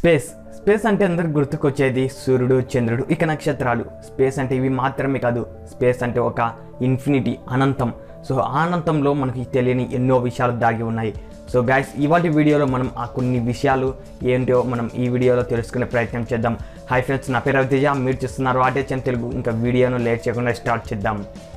Space అంటే అందరికి గుర్తుకొచ్చేది సూర్యుడు, చంద్రుడు, ఇక నక్షత్రాలు. స్పేస్ అంటే ఇవి మాత్రమే కాదు, స్పేస్ అంటే ఒక ఇన్ఫినిటీ, అనంతం. సో ఆ అనంతంలో మనకి తెలియని ఎన్నో విషయాలు దాగి ఉన్నాయి. సో గైస్, ఇవాటి వీడియోలో మనం ఆ కొన్ని విషయాలు ఏంటో మనం ఈ వీడియోలో తెలుసుకునే ప్రయత్నం చేద్దాం. హాయ్ ఫ్రెండ్స్, నా పేరు రవితేజ, మీరు చూస్తున్నారు Rthm తెలుగు. ఇంకా వీడియోను లేట్ చేయకుండా స్టార్ట్ చేద్దాం.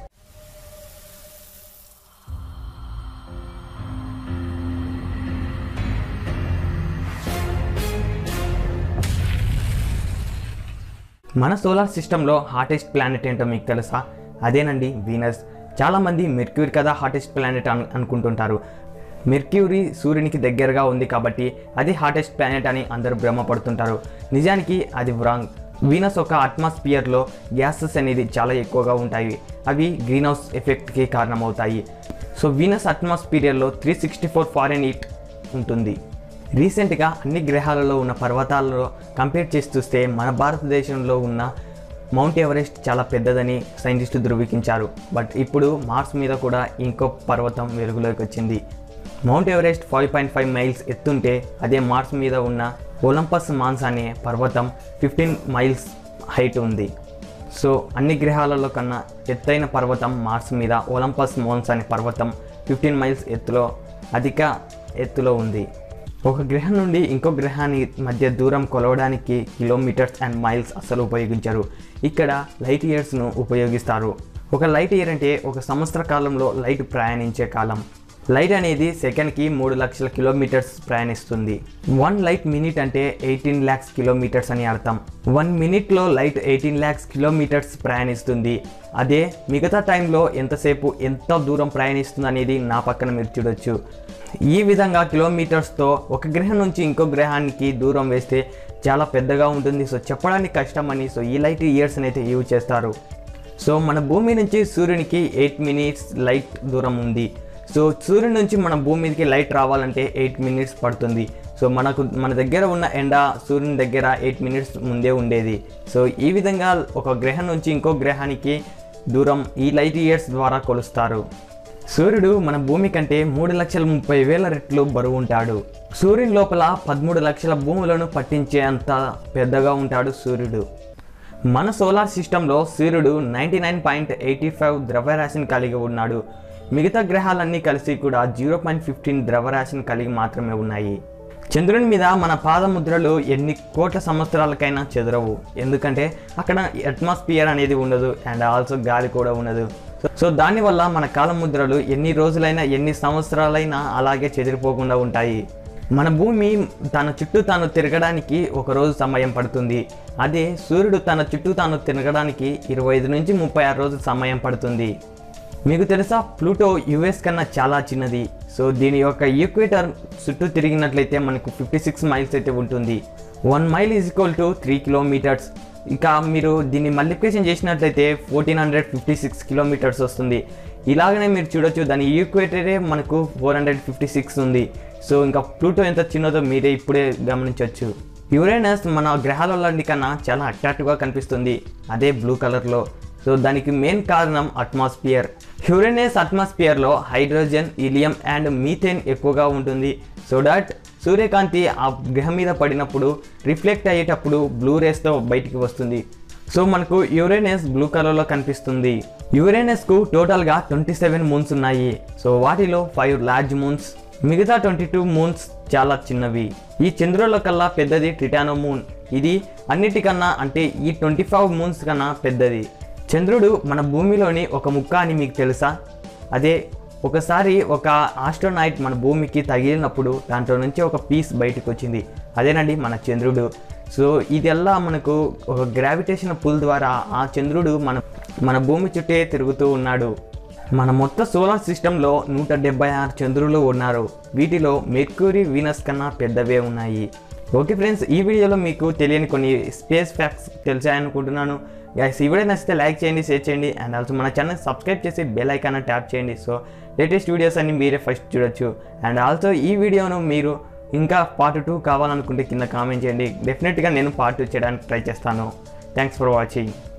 మన సోలార్ సిస్టంలో హాటెస్ట్ ప్లానెట్ ఏంటో మీకు తెలుసా? అదేనండి వీనస్. చాలామంది మెర్క్యూరీ కదా హాటెస్ట్ ప్లానెట్ అనుకుంటుంటారు. మెర్క్యూరీ సూర్యునికి దగ్గరగా ఉంది కాబట్టి అది హాటెస్ట్ ప్లానెట్ అని అందరూ భ్రమపడుతుంటారు. నిజానికి అది రాంగ్. వీనస్ ఒక అట్మాస్ఫియర్లో గ్యాసెస్ అనేది చాలా ఎక్కువగా ఉంటాయి. అవి గ్రీన్ హౌస్ ఎఫెక్ట్కి కారణమవుతాయి. సో వీనస్ అట్మాస్ఫియర్లో 364 ఫారెన్హీట్ ఉంటుంది. రీసెంట్గా అన్ని గ్రహాలలో ఉన్న పర్వతాలలో కంపేర్ చేసి చూస్తే మన భారతదేశంలో ఉన్న మౌంట్ ఎవరెస్ట్ చాలా పెద్దదని సైంటిస్టులు ధృవీకరించారు. బట్ ఇప్పుడు మార్స్ మీద కూడా ఇంకో పర్వతం వెలుగులోకి వచ్చింది. మౌంట్ ఎవరెస్ట్ 5.5 మైల్స్ ఎత్తుంటే అదే మార్స్ మీద ఉన్న ఒలంపస్ మాన్స్ అనే పర్వతం 15 మైల్స్ హైట్ ఉంది. సో అన్ని గ్రహాలలో కన్నా ఎత్తైన పర్వతం మార్స్ మీద ఒలంపస్ మాన్స్ అనే పర్వతం 15 మైల్స్ ఎత్తులో అధిక ఎత్తులో ఉంది. ఒక గ్రహం నుండి ఇంకో గ్రహానికి మధ్య దూరం కొలవడానికి కిలోమీటర్స్ అండ్ మైల్స్ అసలు ఉపయోగించరు. ఇక్కడ లైట్ ఇయర్స్ను ఉపయోగిస్తారు. ఒక లైట్ ఇయర్ అంటే ఒక సంవత్సర కాలంలో లైట్ ప్రయాణించే కాలం. లైట్ అనేది సెకండ్కి 3 లక్షల కిలోమీటర్స్ ప్రయాణిస్తుంది. 1 లైట్ మినిట్ అంటే 18 lakhs కిలోమీటర్స్ అని అర్థం. 1 మినిట్లో లైట్ 18 lakhs కిలోమీటర్స్ ప్రయాణిస్తుంది. అదే మిగతా టైంలో ఎంతసేపు ఎంత దూరం ప్రయాణిస్తుంది అనేది నా పక్కన మీరు చూడొచ్చు. ఈ విధంగా కిలోమీటర్స్తో ఒక గ్రహం నుంచి ఇంకో గ్రహానికి దూరం వేస్తే చాలా పెద్దగా ఉంటుంది. సో చెప్పడానికి కష్టమని సో ఈ లైట్ ఇయర్స్ని అయితే యూజ్ చేస్తారు. సో మన భూమి నుంచి సూర్యునికి 8 minutes లైట్ దూరం ఉంది. సో సూర్యుని నుంచి మన భూమి మీదకి లైట్ రావాలంటే 8 minutes పడుతుంది. సో మన దగ్గర ఉన్న ఎండ సూర్యుని దగ్గర 8 minutes ముందే ఉండేది. సో ఈ విధంగా ఒక గ్రహం నుంచి ఇంకో గ్రహానికి దూరం ఈ లైట్ ఇయర్స్ ద్వారా కొలుస్తారు. సూర్యుడు మన భూమి కంటే 3,30,000 రెట్లు బరువు ఉంటాడు. సూర్యుని లోపల 13 లక్షల భూములను పట్టించే అంత పెద్దగా ఉంటాడు సూర్యుడు. మన సోలార్ సిస్టంలో సూర్యుడు 99.85 ద్రవ్యరాశిని కలిగి ఉన్నాడు. మిగతా గ్రహాలన్నీ కలిసి కూడా 0.15 ద్రవ్యరాశిని కలిగి మాత్రమే ఉన్నాయి. చంద్రుని మీద మన పాదముద్రలు ఎన్ని కోట్ల సంవత్సరాలకైనా చెదరవు. ఎందుకంటే అక్కడ అట్మాస్ఫియర్ అనేది ఉండదు అండ్ ఆల్సో గాలి కూడా ఉండదు. సో దానివల్ల మన కాలముద్రలు ఎన్ని రోజులైనా ఎన్ని సంవత్సరాలైనా అలాగే చెదిరిపోకుండా ఉంటాయి. మన భూమి తన చుట్టూ తాను తిరగడానికి ఒక రోజు సమయం పడుతుంది. అదే సూర్యుడు తన చుట్టూ తాను తిరగడానికి 25 నుంచి 36 రోజులు సమయం పడుతుంది. మీకు తెలుసా, ప్లూటో యుఎస్ కన్నా చాలా చిన్నది. సో దీని యొక్క ఈక్వేటర్ చుట్టూ తిరిగినట్లయితే మనకు 56 మైల్స్ అయితే ఉంటుంది. 1 mile is equal to 3 kilometres. ఇక మీరు దీన్ని మల్టిప్లికేషన్ చేసినట్లయితే 1456 కిలోమీటర్స్ వస్తుంది. ఇలాగనే మీరు చూడొచ్చు, దాని ఈక్వేటరే మనకు 456 ఉంది. సో ఇంకా ప్లూటో ఎంత చిన్నదో మీరే ఇప్పుడే గమనించవచ్చు. యురేనస్ మన గ్రహాలన్నిటి కన్నా చాలా అట్రాక్టివ్గా కనిపిస్తుంది, అదే బ్లూ కలర్లో. సో దానికి మెయిన్ కారణం అట్మాస్ఫియర్. యురేనస్ అట్మాస్ఫియర్లో హైడ్రోజన్, హీలియం అండ్ మీథేన్ ఎక్కువగా ఉంటుంది. సో దట్ సూర్యకాంతి ఆ గ్రహం మీద పడినప్పుడు రిఫ్లెక్ట్ అయ్యేటప్పుడు బ్లూ రేస్తో బయటికి వస్తుంది. సో మనకు యురేనస్ బ్లూ కలర్లో కనిపిస్తుంది. యురేనస్కు టోటల్గా 27 మూన్స్ ఉన్నాయి. సో వాటిలో 5 లార్జ్ మూన్స్, మిగతా 22 మూన్స్ చాలా చిన్నవి. ఈ చంద్రుల కల్లా పెద్దది ట్రిటానో మూన్. ఇది అన్నిటికన్నా అంటే ఈ 25 మూన్స్ కన్నా పెద్దది. చంద్రుడు మన భూమిలోని ఒక ముక్క అని మీకు తెలుసా? అదే ఒకసారి ఒక ఆస్ట్రోనాయిట్ మన భూమికి తగిలినప్పుడు దాంట్లో నుంచి ఒక పీస్ బయటకు వచ్చింది. అదేనండి మన చంద్రుడు. సో ఇదెల్లా మనకు ఒక గ్రావిటేషన్ పుల్ ద్వారా ఆ చంద్రుడు మన భూమి చుట్టే తిరుగుతూ ఉన్నాడు. మన మొత్తం సోలార్ సిస్టంలో 176 చంద్రులు ఉన్నారు. వీటిలో మెర్క్యూరీ, వీనస్ కన్నా పెద్దవే ఉన్నాయి. ఓకే ఫ్రెండ్స్, ఈ వీడియోలో మీకు తెలియని కొన్ని స్పేస్ ఫ్యాక్ట్స్ తెలిసాయనుకుంటున్నాను. గైస్, ఈ వీడియో నచ్చితే లైక్ చేయండి, షేర్ చేయండి అండ్ ఆల్సో మన ఛానల్ సబ్స్క్రైబ్ చేసి బెల్ ఐకాన్ ట్యాప్ చేయండి. సో లేటెస్ట్ వీడియోస్ అన్ని మీరే ఫస్ట్ చూడొచ్చు. అండ్ ఆల్సో ఈ వీడియోను మీరు ఇంకా పార్ట్ 2 కావాలనుకుంటే కింద కామెంట్ చేయండి. డెఫినెట్గా నేను పార్ట్ 2 చేయడానికి ట్రై చేస్తాను. Thanks for watching.